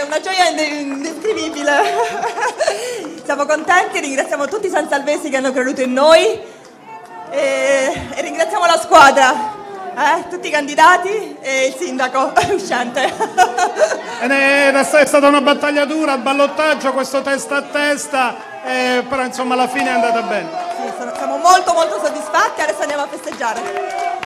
una gioia indescrivibile. Siamo contenti, ringraziamo tutti i sansalvesi che hanno creduto in noi e ringraziamo la squadra, tutti i candidati e il sindaco uscente. È stata una battaglia dura, il ballottaggio, questo testa a testa, però insomma alla fine è andata bene. Sì, siamo molto soddisfatti, adesso andiamo a festeggiare.